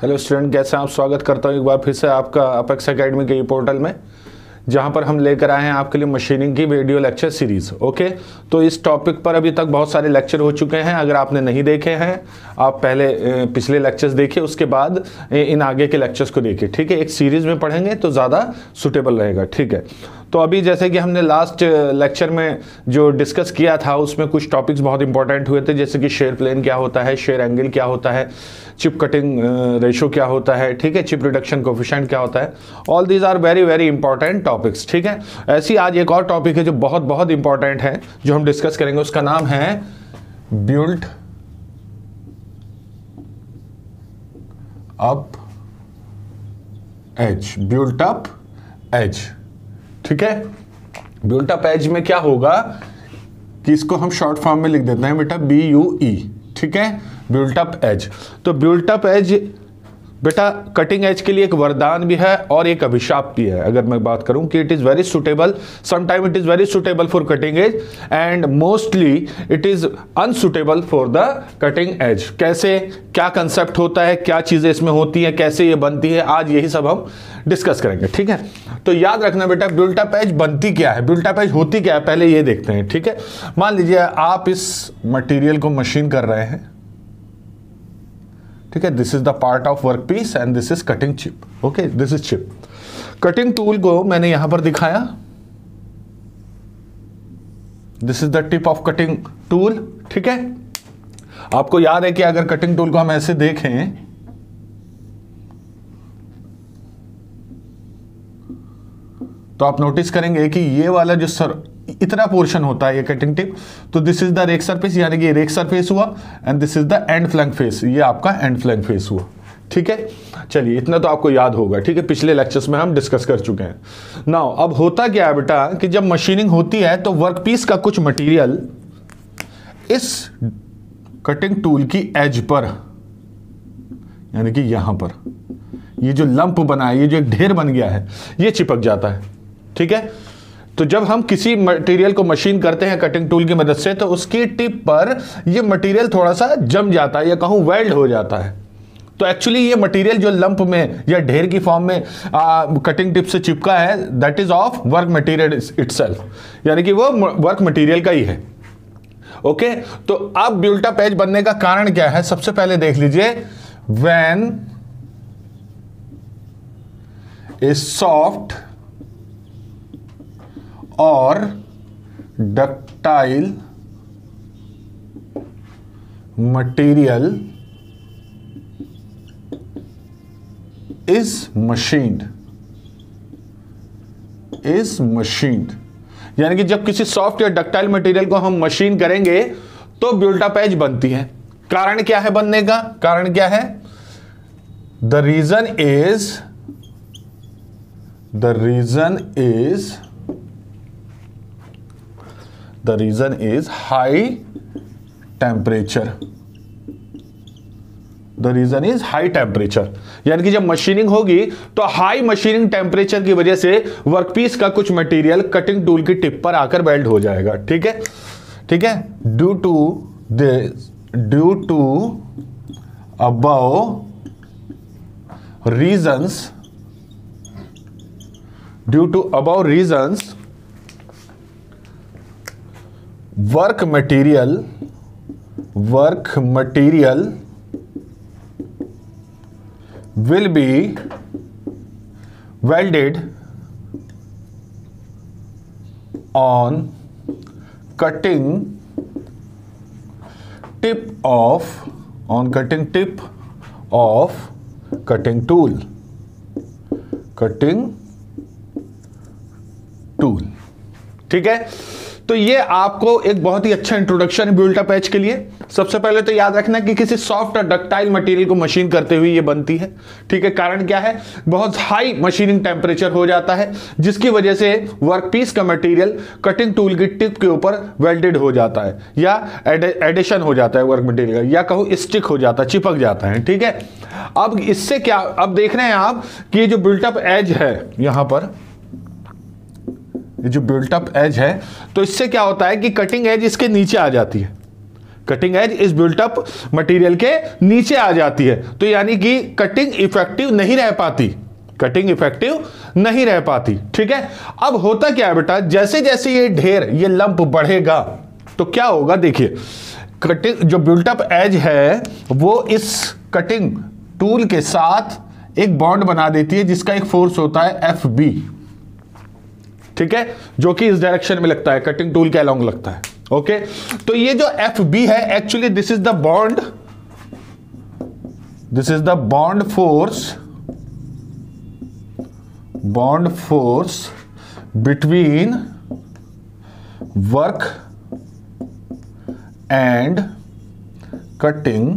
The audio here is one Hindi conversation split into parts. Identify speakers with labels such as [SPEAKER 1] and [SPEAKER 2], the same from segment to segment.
[SPEAKER 1] हेलो स्टूडेंट, कैसे हैं आप? स्वागत करता हूं एक बार फिर से आपका अपेक्स एकेडमी के पोर्टल में, जहां पर हम लेकर आए हैं आपके लिए मशीनिंग की वीडियो लेक्चर सीरीज। ओके, तो इस टॉपिक पर अभी तक बहुत सारे लेक्चर हो चुके हैं। अगर आपने नहीं देखे हैं, आप पहले पिछले लेक्चर्स देखिए, उसके बाद इन आगे के लेक्चर्स को देखिए। ठीक है, एक सीरीज में पढ़ेंगे तो ज़्यादा सुटेबल रहेगा। ठीक है, तो अभी जैसे कि हमने लास्ट लेक्चर में जो डिस्कस किया था, उसमें कुछ टॉपिक्स बहुत इंपॉर्टेंट हुए थे, जैसे कि शेयर प्लेन क्या होता है, शेयर एंगल क्या होता है, चिप कटिंग रेशो क्या होता है, ठीक है, चिप रिडक्शन कोफिशिएंट क्या होता है। All these are very very important topics. ठीक है, ऐसी आज एक और टॉपिक है जो बहुत बहुत इंपॉर्टेंट है, जो हम डिस्कस करेंगे। उसका नाम है built up edge. Built up edge, ठीक है। बिल्ट अप एज में क्या होगा कि इसको हम शॉर्ट फॉर्म में लिख देते हैं बेटा BUE, ठीक है, बिल्ट अप एज। तो बिल्ट अप एज बेटा कटिंग एज के लिए एक वरदान भी है और एक अभिशाप भी है। अगर मैं बात करूं कि it is very suitable, sometime it is very suitable for cutting edge and mostly it is unsuitable for the cutting edge. कैसे, क्या कंसेप्ट होता है, क्या चीजें इसमें होती हैं, कैसे ये बनती है, आज यही सब हम डिस्कस करेंगे। ठीक है, तो याद रखना बेटा, बिल्ट अप एज बनती क्या है, बिल्ट अप एज होती क्या है, पहले ये देखते हैं। ठीक है, मान लीजिए आप इस मटेरियल को मशीन कर रहे हैं, ठीक है, this is the part of work piece and this is cutting chip. Okay, this is chip. Cutting tool को मैंने यहां पर दिखाया, this is the tip of cutting tool. ठीक है, आपको याद है कि अगर कटिंग टूल को हम ऐसे देखें तो आप नोटिस करेंगे कि ये वाला जो इतना पोर्शन होता है, ये कटिंग टिप, तो this is the rake surface, यानी कि रेक सरफेस हुआ, and this is the end flank face, ये आपका एंड फ्लैंक फेस हुआ। ठीक है, चलिए इतना तो आपको याद होगा। ठीक है, पिछले लेक्चर्स में हम डिस्कस कर चुके हैं। नाउ अब होता क्या है बेटा कि जब मशीनिंग होती है तो वर्कपीस का कुछ मटेरियल इस कटिंग टूल की एज पर, यानी कि यहां पर ये जो लंप बना है, ये जो एक ढेर बन गया है, ये चिपक जाता है। ठीक है, तो जब हम किसी मटेरियल को मशीन करते हैं कटिंग टूल की मदद से, तो उसकी टिप पर ये मटेरियल थोड़ा सा जम जाता है या कहूं वेल्ड हो जाता है। तो एक्चुअली ये मटेरियल जो लंप में या ढेर की फॉर्म में कटिंग टिप से चिपका है, that is of work material itself, यानी कि वो वर्क मटेरियल का ही है। ओके, तो अब बिल्ट अप एज बनने का कारण क्या है, सबसे पहले देख लीजिए, व्हेन ए सॉफ्ट और डक्टाइल मटेरियल इज मशीन्ड, यानी कि जब किसी सॉफ्ट या डक्टाइल मटेरियल को हम मशीन करेंगे तो बिल्ट अप एज बनती है। कारण क्या है बनने का, कारण क्या है? The reason is high temperature। The reason is high temperature, यानी कि जब मशीनिंग होगी तो हाई मशीनिंग टेम्परेचर की वजह से वर्कपीस का कुछ मटेरियल कटिंग टूल की टिप पर आकर वेल्ड हो जाएगा। ठीक है, ठीक है, due to above reasons work material will be welded on cutting tip of cutting tool। ठीक है, तो ये आपको एक बहुत ही अच्छा इंट्रोडक्शन है बिल्ट अप एज के लिए। सबसे पहले तो याद रखना कि किसी सॉफ्ट और डक्टाइल मटेरियल को मशीन करते हुए ये बनती है। ठीक है, कारण क्या है? बहुत हाई मशीनिंग टेम्परेचर हो जाता है, जिसकी वजह से वर्कपीस का मटेरियल कटिंग टूल की टिप के ऊपर वेल्डेड हो जाता है, या एडिशन हो जाता है वर्क मटेरियल, या कहूं स्टिक हो जाता है, चिपक जाता है। ठीक है, अब इससे क्या, अब देख रहे हैं आप कि ये जो बिल्ट अप एज है, यहां पर ये जो बिल्ट अप एज है, तो इससे क्या होता है कि कटिंग एज इसके नीचे आ जाती है। कटिंग एज इस बिल्ट अप मटेरियल के नीचे आ जाती है, तो यानी कि कटिंग इफेक्टिव नहीं रह पाती, कटिंग इफेक्टिव नहीं रह पाती। ठीक है, अब होता क्या है बेटा, जैसे जैसे ये ढेर, ये लंप बढ़ेगा तो क्या होगा, देखिए कटिंग जो बिल्ट अप एज है वो इस कटिंग टूल के साथ एक बॉन्ड बना देती है जिसका एक फोर्स होता है FB। ठीक है, जो कि इस डायरेक्शन में लगता है, कटिंग टूल के अलोंग लगता है। ओके, तो ये जो FB है actually this is the bond, this is the bond force between work and cutting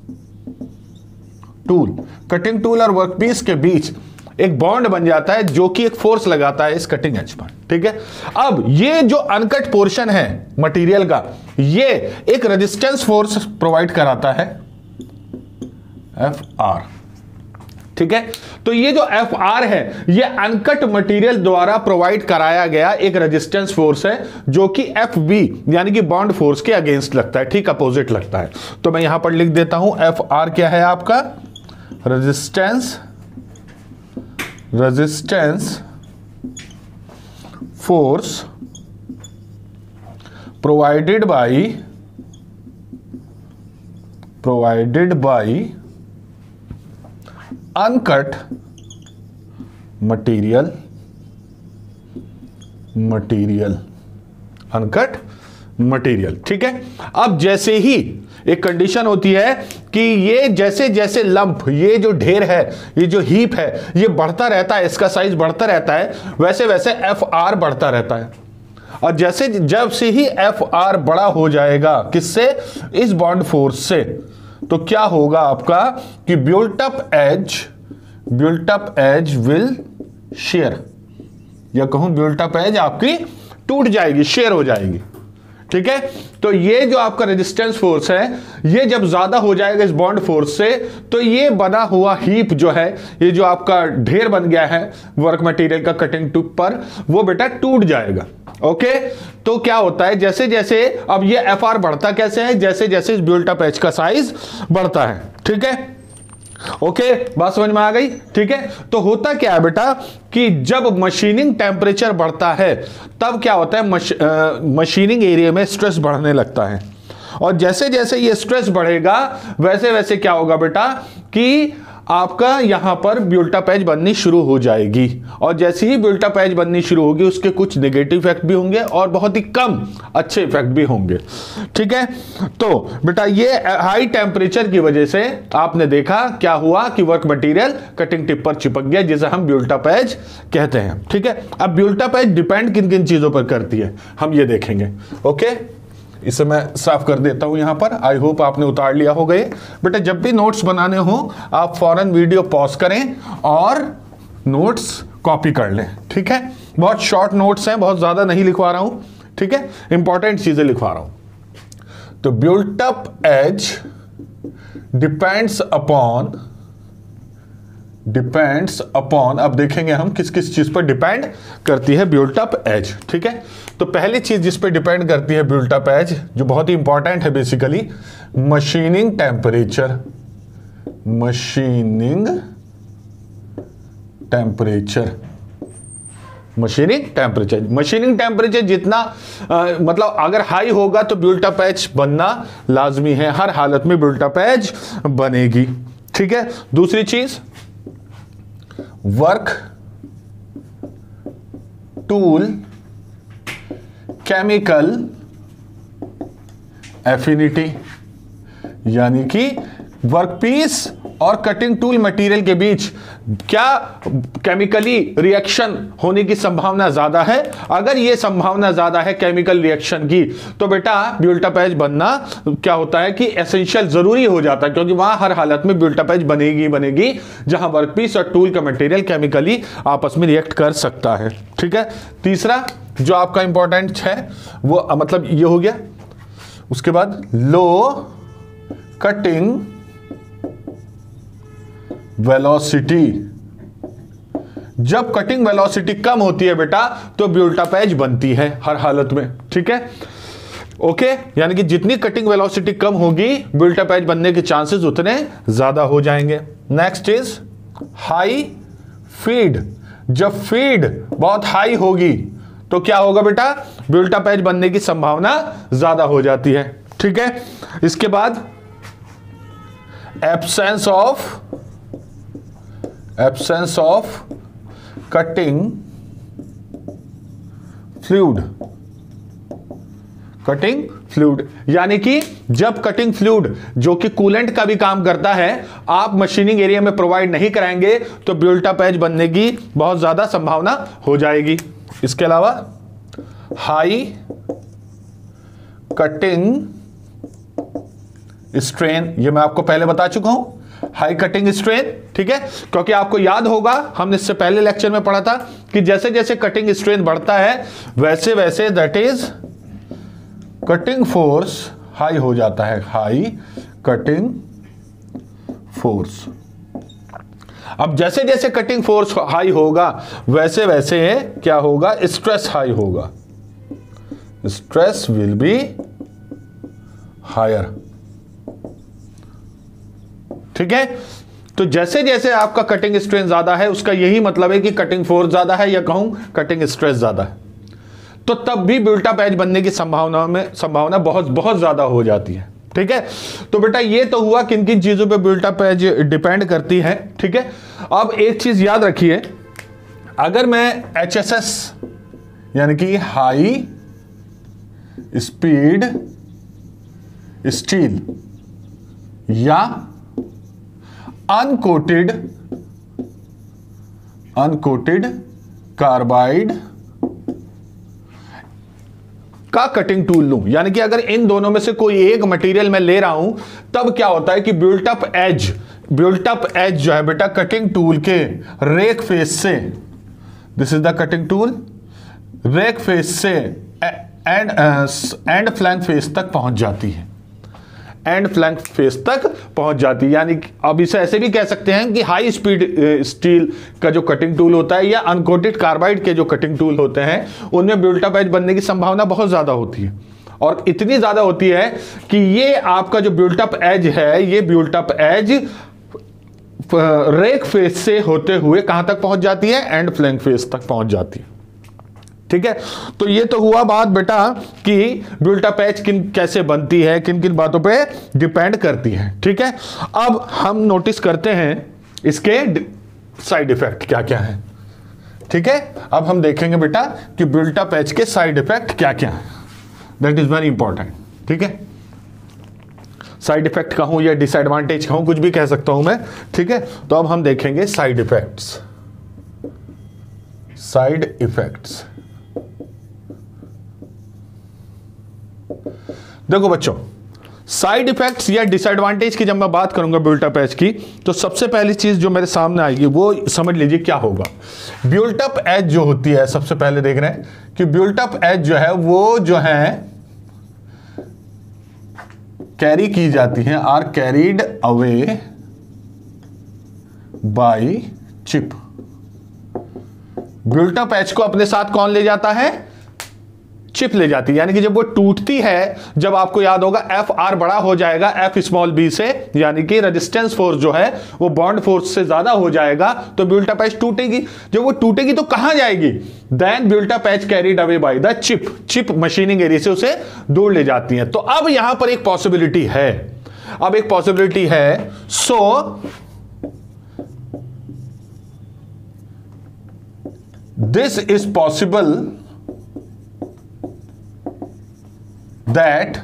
[SPEAKER 1] tool. Cutting tool और वर्कपीस के बीच एक बॉन्ड बन जाता है जो कि एक फोर्स लगाता है इस कटिंग एज पर। ठीक है, अब ये जो अनकट पोर्शन है मटेरियल का, ये एक रेजिस्टेंस फोर्स प्रोवाइड कराता है FR। ठीक है, तो ये जो FR है ये अनकट मटेरियल द्वारा प्रोवाइड कराया गया एक रेजिस्टेंस फोर्स है जो कि FB यानी कि बॉन्ड फोर्स के अगेंस्ट लगता है, ठीक अपोजिट लगता है। तो मैं यहां पर लिख देता हूं FR क्या है आपका, resistance force provided by uncut material, uncut material. ठीक है, अब जैसे ही एक कंडीशन होती है कि ये जैसे जैसे लंप, ये जो ढेर है, ये जो हीप है, ये बढ़ता रहता है, इसका साइज बढ़ता रहता है, वैसे वैसे FR बढ़ता रहता है। और जैसे जब से ही FR बड़ा हो जाएगा किससे, इस बॉन्ड फोर्स से, तो क्या होगा आपका कि built up edge will shear, या कहूं बिल्ट अप एज आपकी टूट जाएगी, शेयर हो जाएगी। ठीक है, तो ये जो आपका रेजिस्टेंस फोर्स है ये जब ज्यादा हो जाएगा इस बॉन्ड फोर्स से, तो ये बना हुआ हीप जो है, ये जो आपका ढेर बन गया है वर्क मटेरियल का कटिंग टूल पर, वो बेटा टूट जाएगा। ओके, तो क्या होता है, जैसे जैसे अब ये FR बढ़ता कैसे है, जैसे जैसे इस बिल्ट अप एज का साइज बढ़ता है। ठीक है, ओके, बात समझ में आ गई। ठीक है, तो होता क्या है बेटा कि जब मशीनिंग टेम्परेचर बढ़ता है तब क्या होता है, मशीनिंग एरिया में स्ट्रेस बढ़ने लगता है, और जैसे जैसे ये स्ट्रेस बढ़ेगा वैसे वैसे क्या होगा बेटा कि आपका यहां पर बिल्ट अप एज बननी शुरू हो जाएगी, और जैसे ही बिल्ट अप एज बननी शुरू होगी उसके कुछ नेगेटिव इफेक्ट भी होंगे और बहुत ही कम अच्छे इफेक्ट भी होंगे। ठीक है, तो बेटा ये हाई टेम्परेचर की वजह से आपने देखा क्या हुआ कि वर्क मटेरियल कटिंग टिप पर चिपक गया, जिसे हम बिल्ट अप एज कहते हैं। ठीक है, अब बिल्ट अप एज डिपेंड किन किन चीजों पर करती है हम ये देखेंगे। ओके, इसे मैं साफ कर देता हूं यहां पर, आई होप आपने उतार लिया हो गए। बेटा जब भी नोट्स बनाने हो आप फौरन वीडियो पॉज करें और नोट्स कॉपी कर लें। ठीक है, बहुत शॉर्ट नोट्स हैं, बहुत ज्यादा नहीं लिखवा रहा हूं। ठीक है, इंपॉर्टेंट चीजें लिखवा रहा हूं। तो built up edge depends upon, अब देखेंगे हम किस किस चीज पर डिपेंड करती है बिल्ट अप एज। ठीक है, तो पहली चीज जिस पर डिपेंड करती है बिल्ट अप एज, जो बहुत ही इंपॉर्टेंट है basically, machining temperature. Machining temperature जितना मतलब अगर हाई होगा तो बिल्ट अप एज बनना लाजमी है, हर हालत में बिल्ट अप एज बनेगी। ठीक है, दूसरी चीज वर्क टूल केमिकल एफिनिटी, यानी कि वर्कपीस और कटिंग टूल मटेरियल के बीच क्या केमिकली रिएक्शन होने की संभावना ज्यादा है। अगर ये संभावना ज्यादा है केमिकल रिएक्शन की, तो बेटा बिल्ट अप एज बनना क्या होता है कि एसेंशियल जरूरी हो जाता है, क्योंकि वहां हर हालत में बिल्ट अप एज बनेगी जहां वर्कपीस और टूल का मटेरियल केमिकली आपस में रिएक्ट कर सकता है। ठीक है, तीसरा जो आपका इंपॉर्टेंट है वो मतलब ये हो गया। उसके बाद लो कटिंग वेलोसिटी, जब कटिंग वेलोसिटी कम होती है बेटा तो बिल्ट अप एज बनती है हर हालत में। ठीक है, ओके, यानी कि जितनी कटिंग वेलोसिटी कम होगी बिल्ट अप एज बनने के चांसेस उतने ज्यादा हो जाएंगे। Next is high feed. जब फीड बहुत हाई होगी तो क्या होगा बेटा, बिल्ट अप एज बनने की संभावना ज्यादा हो जाती है। ठीक है, इसके बाद एब्सेंस ऑफ कटिंग फ्लूइड, यानी कि जब कटिंग फ्लूइड जो कि कूलेंट का भी काम करता है आप मशीनिंग एरिया में प्रोवाइड नहीं कराएंगे तो बिल्ट अप एज बनने की बहुत ज्यादा संभावना हो जाएगी। इसके अलावा हाई कटिंग स्ट्रेन, ये मैं आपको पहले बता चुका हूं, हाई कटिंग स्ट्रेन। ठीक है, क्योंकि आपको याद होगा हमने इससे पहले लेक्चर में पढ़ा था कि जैसे जैसे कटिंग स्ट्रेन बढ़ता है वैसे वैसे that is cutting force high हो जाता है, हाई कटिंग फोर्स। अब जैसे जैसे कटिंग फोर्स हाई होगा वैसे वैसे क्या होगा, स्ट्रेस हाई होगा, स्ट्रेस विल बी हायर। ठीक है, तो जैसे जैसे आपका कटिंग स्ट्रेन ज्यादा है उसका यही मतलब है कि कटिंग फोर्स ज्यादा है या कहूं कटिंग स्ट्रेस ज्यादा है, तो तब भी बिल्ट अप एज बनने की संभावना बहुत बहुत ज्यादा हो जाती है। ठीक है, तो बेटा ये तो हुआ किन किन चीजों पे बिल्ट अप एज डिपेंड करती है। ठीक है, अब एक चीज याद रखिए, अगर मैं HSS यानी कि हाई स्पीड स्टील या अनकोटेड कार्बाइड का कटिंग टूल लूं, यानी कि अगर इन दोनों में से कोई एक मटेरियल मैं ले रहा हूं तब क्या होता है कि बिल्ट अप एज जो है बेटा कटिंग टूल के रेक फेस से, this is the cutting tool, rake face से एंड फ्लैंक फेस तक पहुंच जाती है, एंड फ्लैंक फेस तक पहुंच जाती है। यानी अब इसे ऐसे भी कह सकते हैं कि हाई स्पीड स्टील का जो कटिंग टूल होता है या अनकोटेड कार्बाइड के जो कटिंग टूल होते हैं उनमें बिल्ट अप एज बनने की संभावना बहुत ज्यादा होती है, और इतनी ज्यादा होती है कि ये आपका जो बिल्ट अप एज है ये built up edge rake face से होते हुए कहां तक पहुंच जाती है, एंड फ्लैंक फेस तक पहुंच जाती है। ठीक है, तो ये तो हुआ बात बेटा कि बिल्ट अप एज कैसे बनती है, किन किन बातों पे डिपेंड करती है। ठीक है, अब हम नोटिस करते हैं इसके साइड इफेक्ट क्या क्या है। ठीक है, अब हम देखेंगे बेटा कि बिल्ट अप एज के साइड इफेक्ट क्या क्या है, दैट इज वेरी इंपॉर्टेंट। ठीक है, साइड इफेक्ट कहूं या डिसएडवांटेज कहूं, कुछ भी कह सकता हूं मैं। ठीक है, तो अब हम देखेंगे साइड इफेक्ट्स। देखो बच्चों, साइड इफेक्ट्स या डिसएडवांटेज की जब मैं बात करूंगा बिल्ट अप एज की, तो सबसे पहली चीज जो मेरे सामने आएगी वो समझ लीजिए क्या होगा। बिल्ट अप एज जो होती है, सबसे पहले देख रहे हैं कि बिल्ट अप एज जो है वो जो है कैरी की जाती हैं, are carried away by chip. Built up edge को अपने साथ कौन ले जाता है, चिप ले जाती है। यानी कि जब वो टूटती है, जब आपको याद होगा एफ आर बड़ा हो जाएगा एफ स्मॉल बी से, यानी कि रेजिस्टेंस फोर्स जो है वो बॉन्ड फोर्स से ज्यादा हो जाएगा, तो बिल्ट अप एज टूटेगी। जब वो टूटेगी तो कहां जाएगी, then built up edge carried away by the chip machining area से उसे दूर ले जाती है। तो अब यहां पर एक पॉसिबिलिटी है, so this is possible that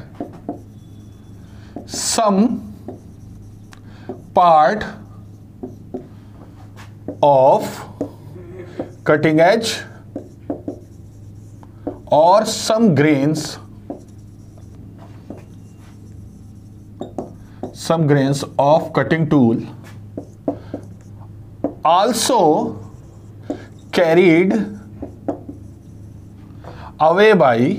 [SPEAKER 1] some part of cutting edge or some grains of cutting tool also carried away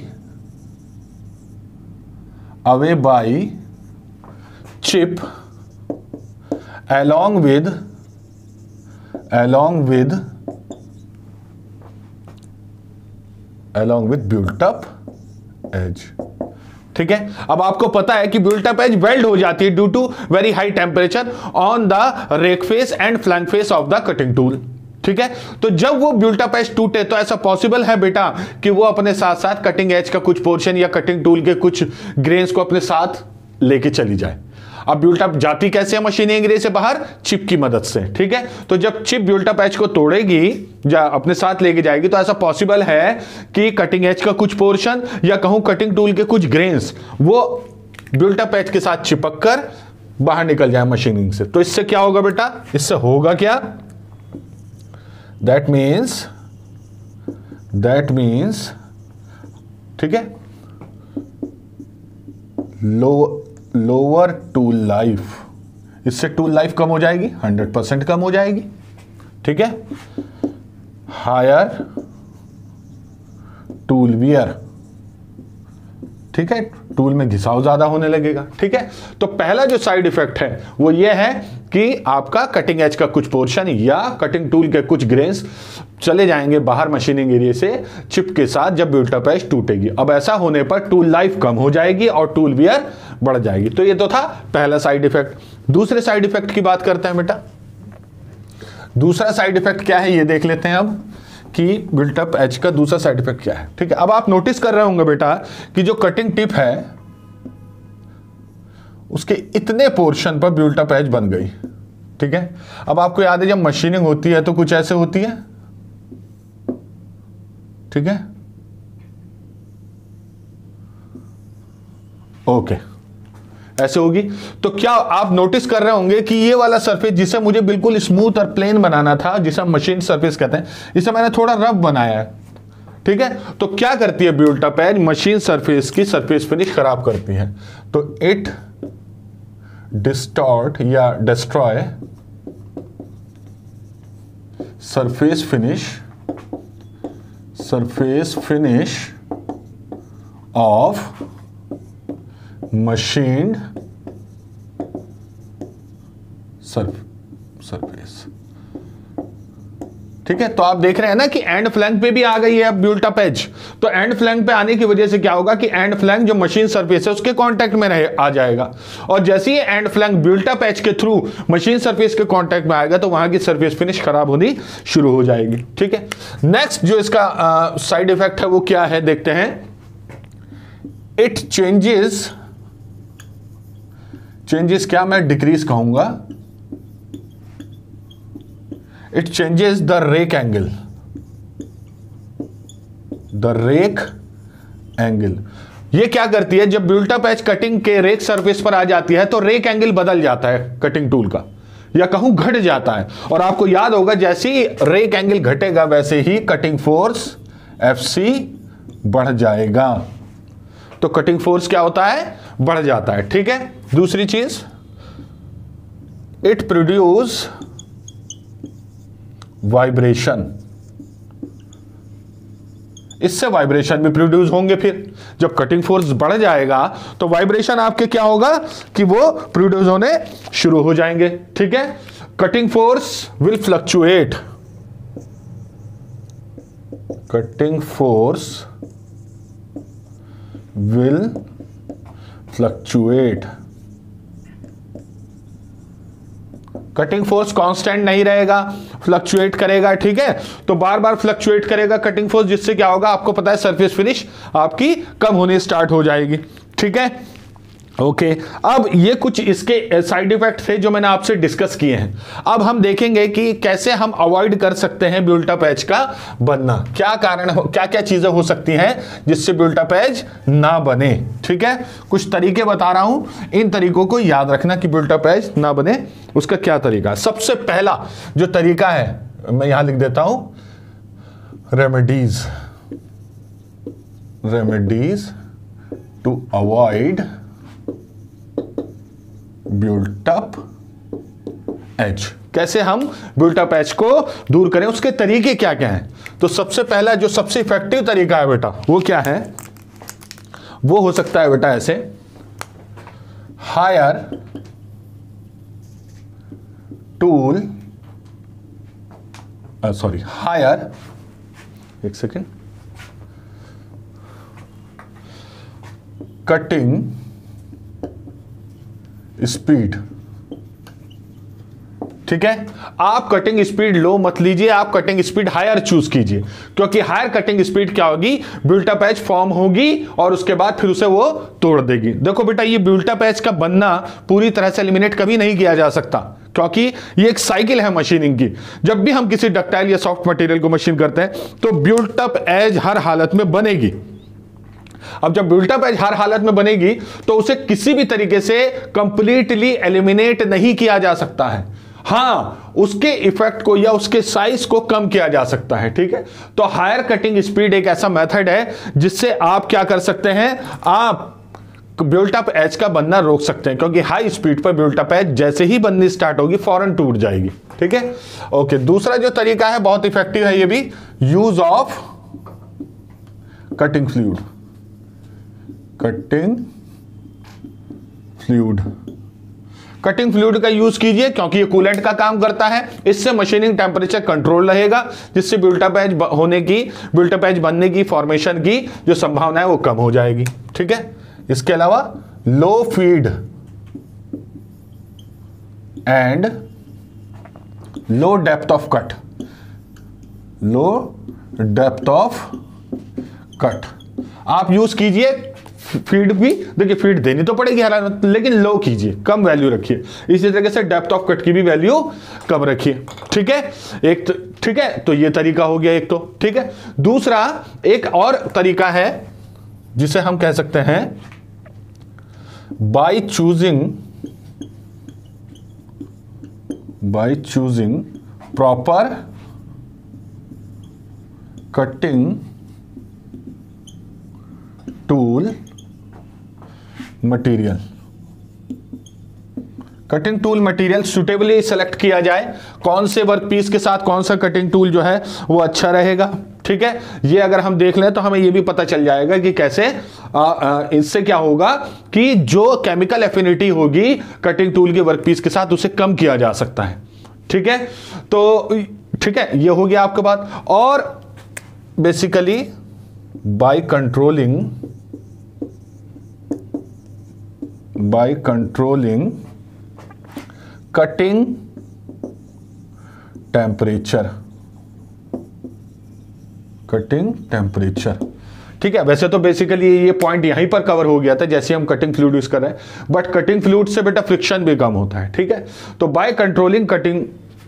[SPEAKER 1] by chip along with built up edge। ठीक है। अब आपको पता है कि ब्यूल्ट अप एज वेल्ड हो जाती है due to very high temperature on the rake face and flank face of the cutting tool, ठीक है। तो जब वो ब्यूल्ट अप एज टूटे तो ऐसा पॉसिबल है बेटा कि वो अपने साथ साथ कटिंग एज का कुछ पोर्शन या कटिंग टूल के कुछ ग्रेन्स को अपने साथ लेके चली जाए। अब ब्यूल्ट अप जाती कैसे है मशीनिंग एरिया से बाहर? चिप की मदद से, ठीक है। तो जब चिप ब्यूल्ट अप एज को तोड़ेगी या अपने साथ लेके जाएगी तो ऐसा पॉसिबल है कि कटिंग एज का कुछ पोर्शन या कहूं कटिंग टूल के कुछ ग्रेन्स वो ब्यूल्ट अप एज के साथ चिपक कर बाहर निकल जाए मशीनिंग से। तो इससे क्या होगा बेटा? इससे होगा क्या? दैट मीन्स ठीक है, लोअर टूल लाइफ, इससे टूल लाइफ कम हो जाएगी, 100% कम हो जाएगी, ठीक है। हायर टूल वियर, ठीक है, टूल में घिसाव ज्यादा होने लगेगा, ठीक है। तो पहला जो साइड इफेक्ट है वो ये है कि आपका कटिंग एज का कुछ पोर्शन या कटिंग टूल के कुछ ग्रेन्स चले जाएंगे बाहर मशीनिंग एरिया से चिप के साथ जब ब्यूल्ट अप एज टूटेगी। अब ऐसा होने पर टूल लाइफ कम हो जाएगी और टूल वियर बढ़ जाएगी। तो ये तो था पहला साइड इफेक्ट। दूसरे साइड इफेक्ट की बात करते हैं बेटा। दूसरा साइड इफेक्ट क्या है ये देख लेते हैं अब कि ब्यूल्ट अप एज का दूसरा साइड इफेक्ट क्या है, ठीक है। अब आप नोटिस कर रहे होंगे बेटा कि जो कटिंग टिप है उसके इतने पोर्शन पर ब्यूल्ट अप एज बन गई, ठीक है। अब आपको याद है जब मशीनिंग होती है तो कुछ ऐसे होती है, ठीक है, ओके, ऐसे होगी। तो क्या आप नोटिस कर रहे होंगे कि ये वाला सरफेस जिसे मुझे बिल्कुल स्मूथ और प्लेन बनाना था, जिसे हम मशीन सरफेस कहते हैं, इसे मैंने थोड़ा रफ बनाया है, ठीक है। तो क्या करती है built up edge? Machine surface की सरफेस फिनिश खराब करती है। तो इट डिस्टॉर्ट या destroy surface finish of machined surface, ठीक है। तो आप देख रहे हैं ना कि एंड फ्लैंक पे भी आ गई है अब ब्यूल्ट अप एज। तो एंड फ्लैंक पे आने की वजह से क्या होगा कि एंड फ्लैंक जो मशीन सरफेस है उसके कांटेक्ट में आ जाएगा, और जैसे ही end flank built up edge के थ्रू मशीन सरफेस के कांटेक्ट में आएगा तो वहां की सरफेस फिनिश खराब होनी शुरू हो जाएगी, ठीक है। नेक्स्ट जो इसका साइड इफेक्ट है वो क्या है देखते हैं। इट चेंजेस क्या मैं डिक्रीज कहूंगा, it changes the rake angle. ये क्या करती है? जब ब्यूल्ट अप एज कटिंग के रेक सरफेस पर आ जाती है तो रेक एंगल बदल जाता है कटिंग टूल का, या कहूं घट जाता है। और आपको याद होगा जैसे ही रेक एंगल घटेगा वैसे ही कटिंग फोर्स FC बढ़ जाएगा। तो कटिंग फोर्स क्या होता है? बढ़ जाता है, ठीक है। दूसरी चीज, इट प्रोड्यूस वाइब्रेशन, इससे वाइब्रेशन भी प्रोड्यूस होंगे। फिर जब कटिंग फोर्स बढ़ जाएगा तो वाइब्रेशन आपके क्या होगा कि वो प्रोड्यूस होने शुरू हो जाएंगे, ठीक है। Cutting force will fluctuate, cutting force will fluctuate, cutting force constant नहीं रहेगा, फ्लक्चुएट करेगा, ठीक है। तो बार बार फ्लक्चुएट करेगा कटिंग फोर्स, जिससे क्या होगा आपको पता है सरफेस फिनिश आपकी कम होनी स्टार्ट हो जाएगी, ठीक है, ओके। अब ये कुछ इसके साइड इफेक्ट थे जो मैंने आपसे डिस्कस किए हैं। अब हम देखेंगे कि कैसे हम अवॉइड कर सकते हैं ब्यूल्ट अप एज का बनना, क्या कारण क्या क्या चीजें हो सकती हैं जिससे ब्यूल्ट अप एज ना बने, ठीक है। कुछ तरीके बता रहा हूं, इन तरीकों को याद रखना कि ब्यूल्ट अप एज ना बने उसका क्या तरीका। सबसे पहला जो तरीका है मैं यहां लिख देता हूं, remedies to avoid built up edge. कैसे हम ब्यूल्ट अप एज को दूर करें, उसके तरीके क्या क्या हैं। तो सबसे पहला जो सबसे इफेक्टिव तरीका है बेटा वो क्या है? वो हो सकता है बेटा ऐसे, हायर टूल हायर, एक सेकेंड, कटिंग स्पीड। ठीक है, आप कटिंग स्पीड लो मत लीजिए, आप कटिंग स्पीड हायर चूज कीजिए, क्योंकि हायर कटिंग स्पीड क्या होगी, बिल्ट अप एज फॉर्म होगी और उसके बाद फिर उसे वो तोड़ देगी। देखो बेटा, ये बिल्ट अप एज का बनना पूरी तरह से एलिमिनेट कभी नहीं किया जा सकता, क्योंकि ये एक साइकिल है मशीनिंग की। जब भी हम किसी डक्टाइल या सॉफ्ट मटेरियल को मशीन करते हैं तो बिल्ट अप एज हर हालत में बनेगी। अब जब बिल्ट अप एज हर हालत में बनेगी तो उसे किसी भी तरीके से कंप्लीटली एलिमिनेट नहीं किया जा सकता है। हां, उसके इफेक्ट को या उसके साइज को कम किया जा सकता है। ठीक है, तो हायर कटिंग स्पीड एक ऐसा मेथड है जिससे आप क्या कर सकते हैं, आप बिल्ट अप एज का बनना रोक सकते हैं, क्योंकि हाई स्पीड पर बिल्ट अप एज जैसे ही बननी स्टार्ट होगी फौरन टूट जाएगी। ठीक है, ओके। दूसरा जो तरीका है बहुत इफेक्टिव है ये भी, use of cutting fluid. Cutting fluid, cutting fluid का यूज कीजिए क्योंकि ये कूलेंट का काम करता है। इससे मशीनिंग टेंपरेचर कंट्रोल रहेगा, जिससे बिल्ट अप एज होने की, बिल्ट अप एज बनने की, फॉर्मेशन की जो संभावना है वो कम हो जाएगी। ठीक है, इसके अलावा low feed and low depth of cut. Low depth of cut आप यूज कीजिए। फीड भी देखिए, फीड देनी तो पड़ेगी हर, लेकिन लो कीजिए, कम वैल्यू रखिए। इसी तरीके से डेप्थ ऑफ कट की भी वैल्यू कम रखिए। ठीक है, एक तो ठीक है, तो ये तरीका हो गया एक तो। ठीक है, दूसरा एक और तरीका है जिसे हम कह सकते हैं by choosing proper cutting tool material. Cutting tool material suitably select किया जाए, कौन से वर्क पीस के साथ कौन सा कटिंग टूल जो है वो अच्छा रहेगा। ठीक है, ये अगर हम देख लें तो हमें ये भी पता चल जाएगा कि कैसे इससे क्या होगा कि जो केमिकल एफिनिटी होगी कटिंग टूल के वर्क पीस के साथ उसे कम किया जा सकता है। ठीक है, तो ठीक है, ये हो गया आपके बात। और basically by controlling cutting temperature. ठीक है, वैसे तो बेसिकली ये पॉइंट यहीं पर कवर हो गया था जैसे हम कटिंग फ्लूइड यूज कर रहे हैं, बट कटिंग फ्लूइड से बेटा फ्रिक्शन भी कम होता है। ठीक है, तो बाय कंट्रोलिंग कटिंग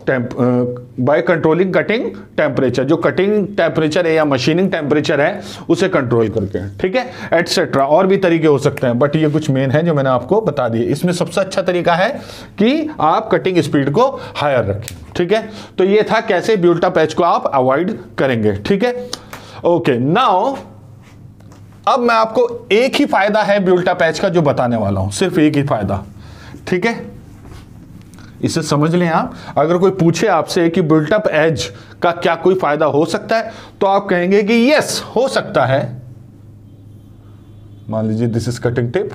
[SPEAKER 1] टेम्परेचर, जो कटिंग टेम्परेचर है या मशीनिंग टेम्परेचर है उसे कंट्रोल करके। ठीक है, एटसेट्रा और भी तरीके हो सकते हैं, बट ये कुछ मेन है जो मैंने आपको बता दिए। इसमें सबसे अच्छा तरीका है कि आप कटिंग स्पीड को हायर रखें। ठीक है, तो ये था कैसे बिल्ट अप एज को आप अवॉइड करेंगे। ठीक है, ओके। नाउ अब मैं आपको एक ही फायदा है बिल्ट अप एज का जो बताने वाला हूं, सिर्फ एक ही फायदा। ठीक है, इसे समझ लें आप। अगर कोई पूछे आपसे कि बिल्ट अप एज का क्या कोई फायदा हो सकता है तो आप कहेंगे कि यस हो सकता है। मान लीजिए दिस इज कटिंग टिप।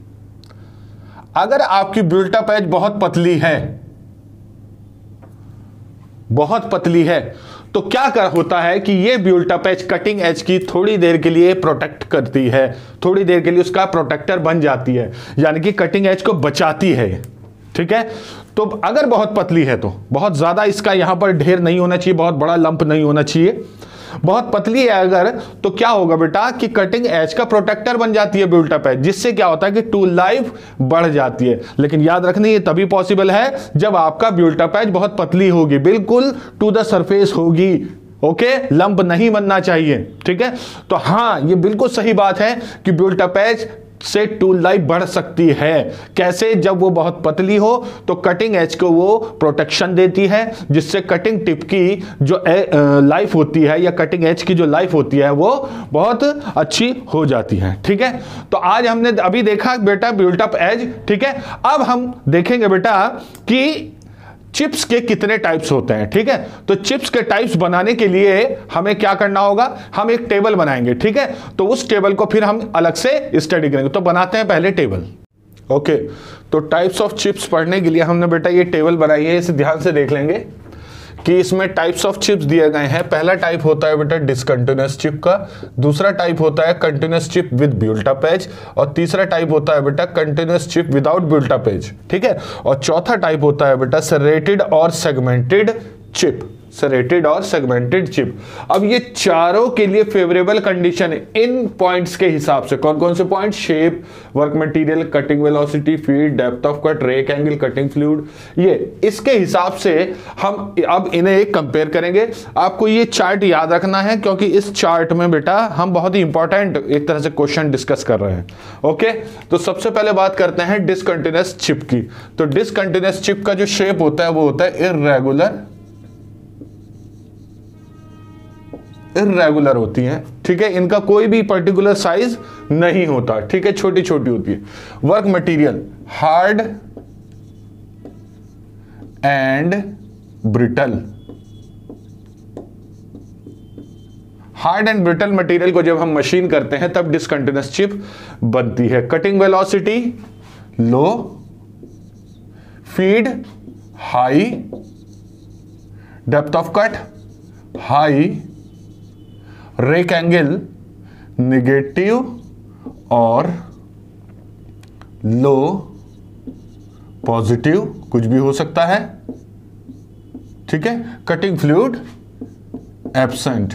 [SPEAKER 1] अगर आपकी बिल्ट अप एज बहुत पतली है तो क्या होता है कि ये built up edge cutting edge की थोड़ी देर के लिए प्रोटेक्ट करती है, थोड़ी देर के लिए उसका प्रोटेक्टर बन जाती है, यानी कि कटिंग एज को बचाती है। ठीक है, तो अगर बहुत पतली है तो बहुत ज्यादा इसका यहां पर ढेर नहीं होना चाहिए, बहुत बड़ा लंप नहीं होना चाहिए। बहुत पतली है अगर, तो क्या होगा बेटा कि कटिंग एज का प्रोटेक्टर बन जाती है बिल्ट अप एज, जिससे क्या होता है कि टूल लाइफ बढ़ जाती है। लेकिन याद रखना ये तभी पॉसिबल है जब आपका बिल्ट अप एज बहुत पतली होगी, बिल्कुल टू द सरफेस होगी। ओके, लंप नहीं बनना चाहिए। ठीक है, तो हां ये बिल्कुल सही बात है कि बिल्ट अप एज से टूल लाइफ बढ़ सकती है। कैसे? जब वो बहुत पतली हो तो कटिंग एज को वो प्रोटेक्शन देती है, जिससे कटिंग टिप की जो लाइफ होती है या कटिंग एज की जो लाइफ होती है वो बहुत अच्छी हो जाती है। ठीक है, तो आज हमने अभी देखा बेटा बिल्ट अप एज। ठीक है, अब हम देखेंगे बेटा कि चिप्स के कितने टाइप्स होते हैं। ठीक है, तो चिप्स के टाइप्स बनाने के लिए हमें क्या करना होगा, हम एक टेबल बनाएंगे। ठीक है, तो उस टेबल को फिर हम अलग से स्टडी करेंगे। तो बनाते हैं पहले टेबल। ओके, तो टाइप्स ऑफ चिप्स पढ़ने के लिए हमने बेटा ये टेबल बनाई है, इसे ध्यान से देख लेंगे। कि इसमें टाइप्स ऑफ चिप्स दिए गए हैं। पहला टाइप होता है बेटा डिसकंटिन्यूअस चिप का, दूसरा टाइप होता है continuous chip with built up patch, और तीसरा टाइप होता है बेटा continuous chip without built up patch, ठीक है। और चौथा टाइप होता है बेटा सेरेटेड और सेगमेंटेड चिप, सेरेटेड और सेगमेंटेड चिप। अब ये चारों के लिए फेवरेबल कंडीशन है इन पॉइंट्स के हिसाब से। कौन कौन से point? Shape, work material, cutting velocity, feed, depth of cut, rake angle, cutting fluid, ये इसके हिसाब से हम अब इन्हें एक कंपेयर करेंगे। आपको ये चार्ट याद रखना है क्योंकि इस चार्ट में बेटा हम बहुत ही इंपॉर्टेंट एक तरह से क्वेश्चन डिस्कस कर रहे हैं। ओके, तो सबसे पहले बात करते हैं डिसकंटिन्यूअस चिप की। तो डिसकंटिन्यूअस चिप का जो शेप होता है वो होता है इर्रेगुलर होती हैं, ठीक है। इनका कोई भी पर्टिकुलर साइज नहीं होता, ठीक है, छोटी छोटी होती है। Work material hard and brittle. Hard and brittle material को जब हम मशीन करते हैं तब डिसकंटिन्यूअस चिप बनती है। Cutting velocity low, feed high, depth of cut high, rake angle negative और लो, पॉजिटिव, कुछ भी हो सकता है, ठीक है। Cutting fluid absent.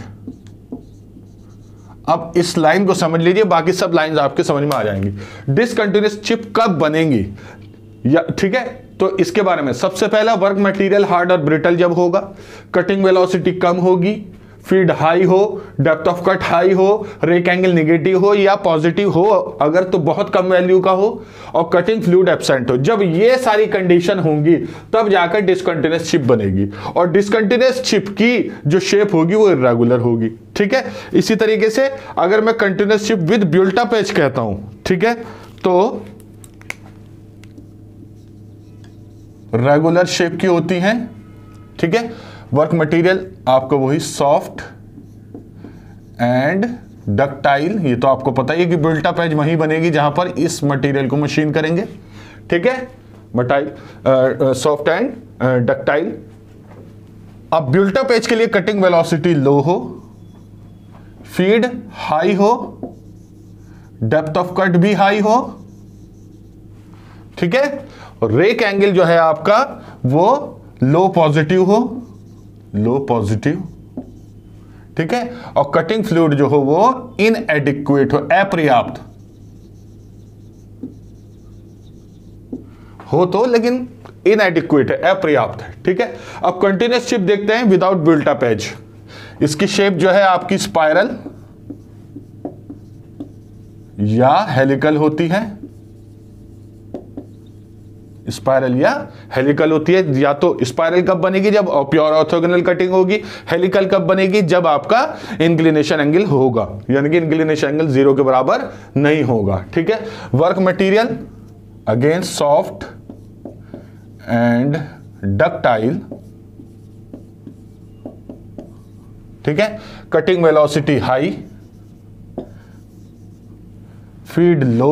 [SPEAKER 1] अब इस लाइन को समझ लीजिए, बाकी सब लाइंस आपके समझ में आ जाएंगी। डिसकंटिन्यूअस चिप कब बनेंगी या, ठीक है, तो इसके बारे में सबसे पहला वर्क मटेरियल हार्ड और ब्रिटल जब होगा, कटिंग वेलोसिटी कम होगी, फीड हाई हो, डेप्थ ऑफ कट हाई हो, रेक एंगल नेगेटिव हो या पॉजिटिव हो अगर तो बहुत कम वैल्यू का हो, और कटिंग फ्लूइड एब्सेंट हो। जब ये सारी कंडीशन होंगी तब जाकर डिसकंटिन्यूअस चिप बनेगी। और डिसकंटिन्यूअस चिप की जो शेप होगी वो इर्रेगुलर होगी, ठीक है। इसी तरीके से अगर मैं continuous chip with built up patch कहता हूं, ठीक है, तो रेगुलर शेप की होती हैं, ठीक है। वर्क मटेरियल आपका वही सॉफ्ट एंड डक्टाइल, ये तो आपको पता ही है कि ब्यूल्टा पैच वहीं बनेगी जहां पर इस मटेरियल को मशीन करेंगे, ठीक है, सॉफ्ट एंड डक्टाइल। अब ब्यूल्टा पैच के लिए कटिंग वेलोसिटी लो हो, फीड हाई हो, डेप्थ ऑफ कट भी हाई हो, ठीक है। और रेक एंगल जो है आपका वो लो पॉजिटिव हो, लो पॉजिटिव, ठीक है। और कटिंग फ्लूइड जो हो वो इनएडिक्वेट हो, अपर्याप्त हो तो, लेकिन इनएडिक्वेट है, अपर्याप्त है, ठीक है। अब कंटिन्यूअस चिप देखते हैं विदाउट ब्यूल्टा पैच। इसकी शेप जो है आपकी स्पाइरल या हेलिकल होती है, स्पाइरल या हेलिकल होती है। या तो स्पाइरल कब बनेगी? जब प्योर ऑर्थोगोनल कटिंग होगी। हेलिकल कब बनेगी? जब आपका इंक्लिनेशन एंगल होगा, यानी कि इंक्लिनेशन एंगल 0 के बराबर नहीं होगा, ठीक है। Work material again soft and ductile, ठीक है। Cutting velocity high, feed low,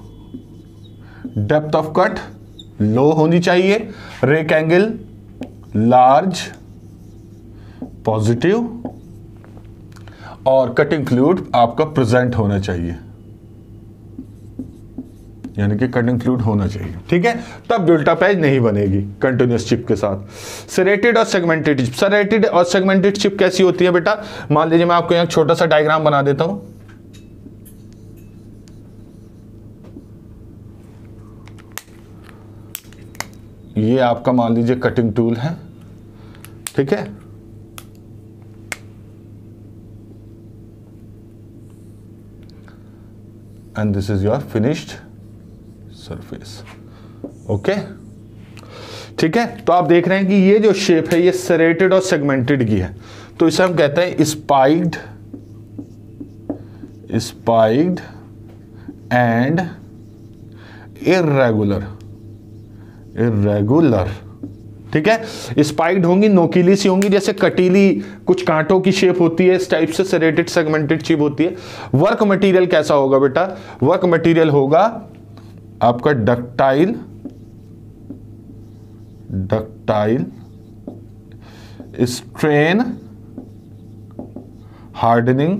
[SPEAKER 1] depth of cut low होनी चाहिए, रेक एंगल लार्ज पॉजिटिव, और कटिंग फ्लूइड आपका प्रेजेंट होना चाहिए, यानी कि कटिंग फ्लूइड होना चाहिए, ठीक है। तब ब्यूल्टा पैच नहीं बनेगी कंटिन्यूअस चिप के साथ। सेरेटेड और सेगमेंटेड चिप, सेरेटेड और सेगमेंटेड चिप कैसी होती है बेटा? मान लीजिए मैं आपको यहां छोटा सा डायग्राम बना देता हूं। ये आपका मान लीजिए कटिंग टूल है, ठीक है। And this is your finished surface, okay, ठीक है। तो आप देख रहे हैं कि ये जो शेप है ये सेरेटेड और सेगमेंटेड की है, तो इसे हम कहते हैं स्पाइक्ड एंड इर्रेगुलर, ठीक है। स्पाइक्ड होंगी, नोकीली सी होंगी, जैसे कटीली कुछ कांटों की शेप होती है, इस टाइप से सेरेटेड सेगमेंटेड चिप होती है। वर्क मटेरियल कैसा होगा बेटा? वर्क मटेरियल होगा आपका ductile strain hardening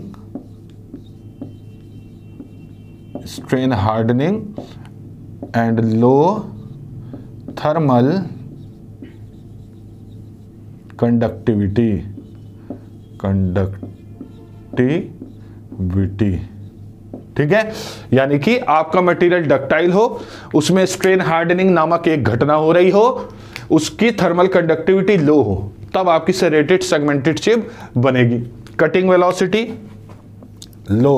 [SPEAKER 1] and low thermal conductivity ठीक है। यानी कि आपका मटेरियल डक्टाइल हो, उसमें स्ट्रेन हार्डनिंग नामक एक घटना हो रही हो, उसकी थर्मल कंडक्टिविटी लो हो, तब आपकी सेरेटेड सेगमेंटेड चिप बनेगी। कटिंग वेलोसिटी लो,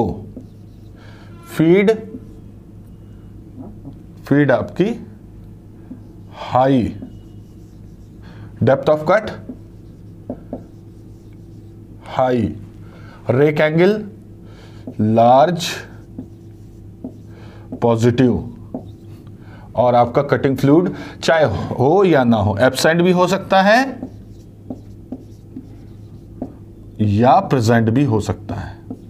[SPEAKER 1] फीड आपकी high, depth of cut high, rake angle large positive, और आपका कटिंग फ्लूइड चाहे हो या ना हो, एब्सेंट भी हो सकता है या प्रेजेंट भी हो सकता है।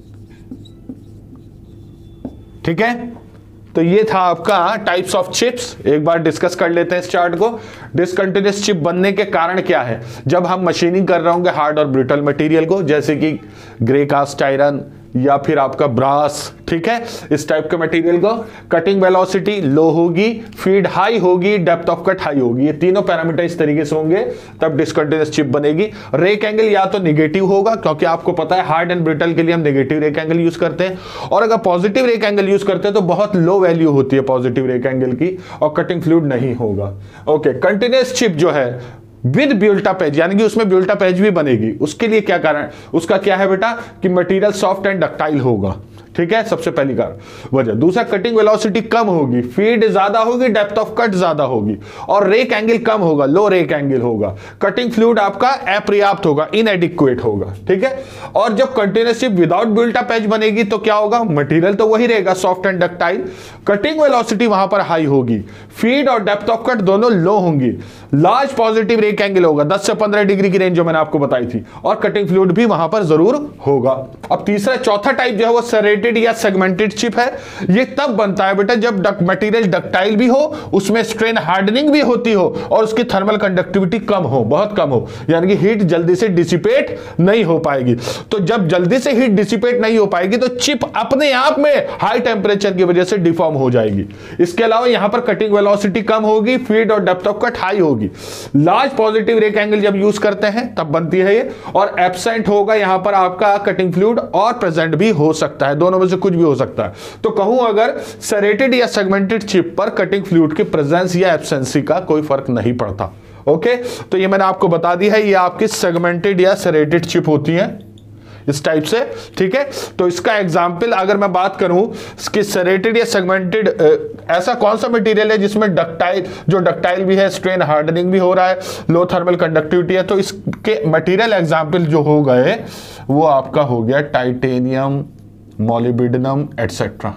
[SPEAKER 1] ठीक है, तो ये था आपका टाइप्स ऑफ चिप्स। एक बार डिस्कस कर लेते हैं इस चार्ट को। डिसकंटिन्यूअस चिप बनने के कारण क्या है? जब हम मशीनिंग कर रहे होंगे हार्ड और ब्रिटल मटेरियल को, जैसे कि ग्रे कास्ट आयरन या फिर आपका ब्रास, ठीक है, इस टाइप के मटेरियल को, कटिंग वेलोसिटी लो होगी, फीड हाई होगी, डेप्थ ऑफ कट हाई होगी, ये तीनों पैरामीटर इस तरीके से होंगे, तब डिसकंटिन्यूअस चिप बनेगी। रेक एंगल या तो नेगेटिव होगा, क्योंकि आपको पता है हार्ड एंड ब्रिटल के लिए हम नेगेटिव रेक एंगल यूज करते हैं, और अगर पॉजिटिव रेक एंगल यूज करते हैं तो बहुत लो वैल्यू होती है पॉजिटिव रेक एंगल की, और कटिंग फ्लूइड नहीं होगा। ओके, कंटिन्यूअस चिप जो है विद ब्यूल्टअप एज, यानी कि उसमें ब्यूल्टअप एज भी बनेगी। उसके लिए क्या कारण? उसका क्या है बेटा कि मटेरियल सॉफ्ट एंड डक्टाइल होगा। ठीक है, सबसे पहली वजह। दूसरा, कटिंग वेलोसिटी कम होगी, फीड ज्यादा होगी, डेप्थ ऑफ कट ज्यादा होगी, और रेक एंगल कम होगा, लो रेक एंगल होगा। कटिंग फ्लूइड आपका अपर्याप्त होगा, इनएडिक्वेट होगा। ठीक है, और जब continuous chip without built up edge बनेगी तो क्या होगा? मटेरियल तो वही रहेगा, soft and ductile, cutting velocity वहां पर हाई होगी, फीड और डेप्थ ऑफ कट दोनों लो होंगी, लार्ज पॉजिटिव रेक एंगल होगा, 10 से 15 डिग्री की रेंज जो मैंने आपको बताई थी, और कटिंग फ्लूइड भी वहां पर जरूर होगा। अब तीसरा, चौथा टाइप जो है वो सेरेटेड या सेगमेंटेड चिप है। ये तब बनता है बेटा जब मटेरियल डक्टाइल भी हो, उसमें स्ट्रेन हार्डनिंग भी होती हो, और उसकी थर्मल कंडक्टिविटी कम हो, बहुत कम हो, यानी कि हीट जल्दी से डिसिपेट नहीं हो पाएगी। तो जब जल्दी से हीट डिसिपेट नहीं हो पाएगी तो चिप अपने आप में हाई टेंपरेचर की वजह से डिफॉर्म हो जाएगी। इसके अलावा यहां पर कटिंग वेलोसिटी कम होगी, फीड और डेप्थ ऑफ कट हाई होगी, लार्ज पॉजिटिव रेक एंगल जब यूज करते हैं तब बनती है ये, और एब्सेंट होगा यहां पर आपका कटिंग फ्लूइड, और प्रेजेंट भी हो सकता है, दोनों में से कुछ भी हो सकता है। तो कहूं अगर सेरेटेड या सेगमेंटेड चिप पर कटिंग फ्लूइड की प्रेजेंस या एब्सेंसी का कोई फर्क नहीं पड़ता। ओके, तो ये मैंने आपको बता दी है, ये आपकी सेगमेंटेड या सेरेटेड चिप होती है इस टाइप से। ठीक है, तो इसका एग्जाम्पल अगर मैं बात करूं कि सेरेटेड या सेगमेंटेड, ऐसा कौन सा मटेरियल है जिसमें डक्टाइल भी है, स्ट्रेन हार्डनिंग भी हो रहा है, लो थर्मल कंडक्टिविटी है, तो इसके मटेरियल एग्जाम्पल जो हो गए वो आपका हो गया टाइटेनियम, मॉलिब्डेनम एटसेट्रा।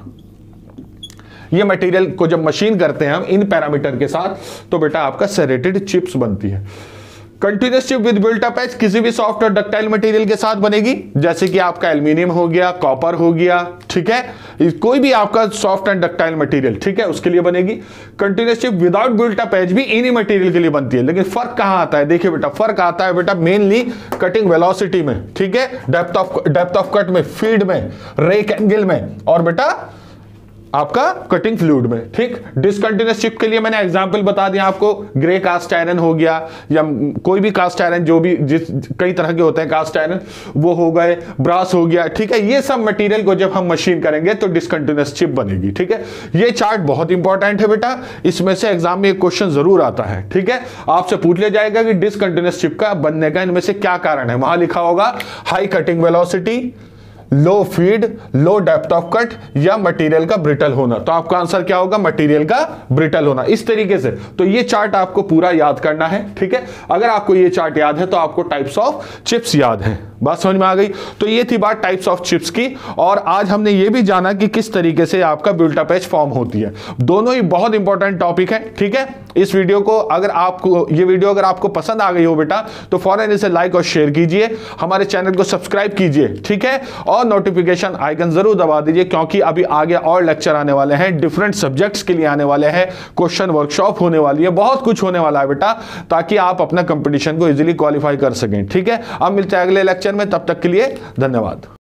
[SPEAKER 1] ये मटेरियल को जब मशीन करते हैं हम इन पैरामीटर के साथ, तो बेटा आपका सेरेटेड चिप्स बनती है। Continuous chip with built up edge किसी भी सॉफ्ट और डक्टाइल मटेरियल के साथ बनेगी, जैसे कि आपका एल्यूमिनियम हो गया, कॉपर हो गया, ठीक है, कोई भी आपका सॉफ्ट एंड डक्टाइल मटेरियल, ठीक है, उसके लिए बनेगी। Continuous chip without built up edge भी इन्हीं मटेरियल के लिए बनती है, लेकिन फर्क कहां आता है? देखिए बेटा, फर्क आता है बेटा मेनली कटिंग वेलोसिटी में, ठीक है, डेप्थ ऑफ कट में, फीड में, रेक एंगल में, और बेटा आपका कटिंग फ्लूइड में। ठीक, डिसकंटिन्यूअस चिप के लिए मैंने एग्जांपल बता दिया आपको, ग्रे कास्ट आयरन हो गया, या कोई भी कास्ट आयरन, जो भी कई तरह के होते हैं कास्ट आयरन, वो हो गए, ब्रास हो गया। ठीक है, ये सब मटेरियल को जब हम मशीन करेंगे तो डिसकंटिन्यूअस चिप बनेगी। ठीक है, ये चार्ट बहुत इंपॉर्टेंट है बेटा, इसमें से एग्जाम में एक क्वेश्चन जरूर आता है। ठीक है, आपसे पूछ लिया जाएगा कि डिसकंटिन्यूअस चिप का बनने का इनमें से क्या कारण है, वहां लिखा होगा high cutting velocity, low feed, low depth of cut, या मटेरियल का ब्रिटल होना। तो आपका आंसर क्या होगा? मटेरियल का ब्रिटल होना। इस तरीके से तो ये चार्ट आपको पूरा याद करना है। ठीक है, अगर आपको ये चार्ट याद है तो आपको टाइप्स ऑफ चिप्स याद है। बात समझ में आ गई। तो ये थी बात टाइप्स ऑफ चिप्स की, और आज हमने ये भी जाना कि किस तरीके से आपका बुल्टा पैच फॉर्म होती है। दोनों ही बहुत इंपॉर्टेंट टॉपिक है, ठीक है। इस वीडियो को अगर आपको पसंद आ गई हो बेटा, तो फौरन इसे लाइक और शेयर कीजिए, हमारे चैनल को सब्सक्राइब कीजिए, ठीक है, और नोटिफिकेशन आइकन जरूर दबा दीजिए, क्योंकि अभी आगे और लेक्चर आने वाले हैं, डिफरेंट सब्जेक्ट्स के लिए आने वाले हैं, क्वेश्चन वर्कशॉप होने वाली है, बहुत कुछ होने वाला है बेटा, ताकि आप अपना कंपटीशन को इजीली क्वालिफाई कर सकें, ठीक है। अब मिलते हैं अगले लेक्चर में, तब तक के लिए धन्यवाद।